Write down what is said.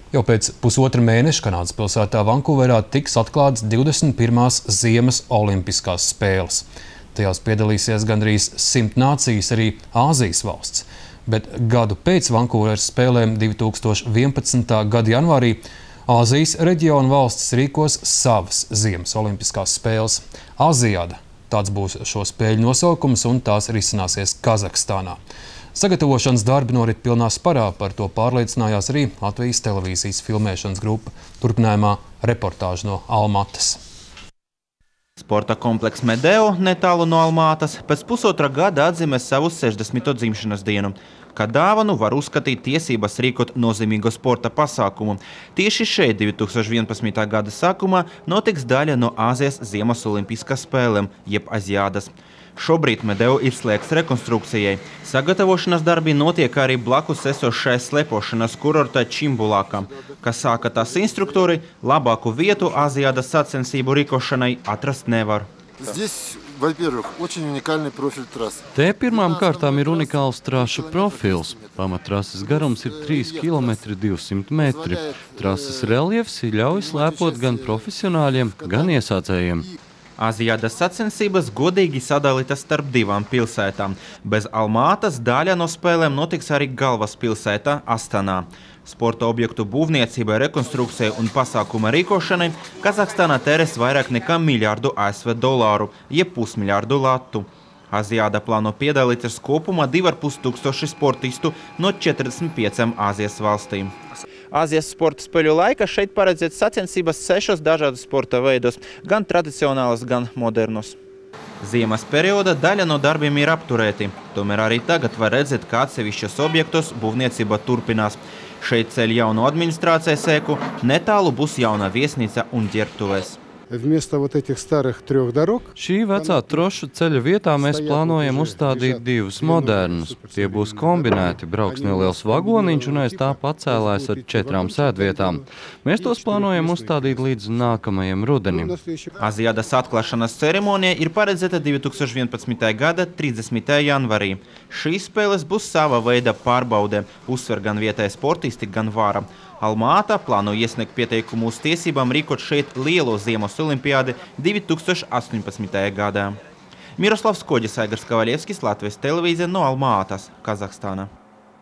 Jau pēc pusotra mēneša Kanādas pilsētā Vankūverā tiks atklātas 21. Ziemas olimpiskās spēles. Tajās piedalīsies gandrīz 100 nācijas, arī Āzijas valsts. Bet gadu pēc Vankūveras spēlēm 2011. gada janvārī Āzijas reģiona valstis rīkos savas Ziemas olimpiskās spēles. Aziada – tāds būs šo spēļu nosaukums, un tās risināsies Kazahstānā. Sagatavošanas darbi norit pilnā sparā, par to pārliecinājās arī Latvijas televīzijas filmēšanas grupa. Turpinājumā reportāža no Almatas. Sporta komplekss Medeo netālu no Almatas pēc pusotra gada atzīmē savu 60. dzimšanas dienu. Kā dāvanu var uzskatīt tiesības rīkot nozīmīgu sporta pasākumu. Tieši šeit 2011. gada sākumā notiks daļa no Āzijas Ziemas olimpiskās spēlēm, jeb Aziādas. Šobrīd Medeo ir slēgts rekonstrukcijai. Sagatavošanas darbi notiek arī blakus esošai slepošanas kurorta Čimbulākam, kas sāka tās instruktori, labāku vietu Aziādas sacensību rīkošanai atrast nevar. Te pirmām kārtām ir unikāls trašu profils. Pamattrases garums ir 3 km 200 metri. Trases reljefs ļauj slēpot gan profesionāļiem, gan iesācējiem. Aziādas sacensības godīgi sadalītas starp divām pilsētām. Bez Almatas daļa no spēlēm notiks arī galvaspilsētā Astanā. Sporta objektu būvniecībai, rekonstrukcijai un pasākuma rīkošanai Kazahstānā tērēs vairāk nekā $1 000 ASV, jeb pusmiljārdu latu. Aziāda plāno piedalīties kopumā 2500 sportistu no 45 Āzijas valstīm. Āzijas sporta spēļu laikā šeit paredzēts sacensības 6 dažādus sporta veidos, gan tradicionālas, gan modernus. Ziemas perioda daļa no darbiem ir apturēti. Tomēr arī tagad var redzēt, ka atsevišķos objektos būvniecība turpinās. Šeit ceļ jaunu administrācijas ēku, netālu būs jauna viesnīca un ģērbtuves. Šī vecā trošu ceļa vietā mēs plānojam uzstādīt divus modernus. Tie būs kombinēti, brauks neliels vagoniņš un aiz tā pacēlājs ar 4 sēdvietām. Mēs tos plānojam uzstādīt līdz nākamajam rudenim. Aziādas atklāšanas ceremonija ir paredzēta 2011. gada 30. janvarī. Šīs spēles būs sava veida pārbaude, uzsver gan vietēji sportisti, gan vāra. Almāta plāno iesniegt pieteikumu uz tiesībām rīkot šeit lielo Ziemas olimpiādi 2018. gadā. Miroslavs Koģis, Aigars Kavaļevskis, Latvijas televīzija no Almātas, Kazahstāna.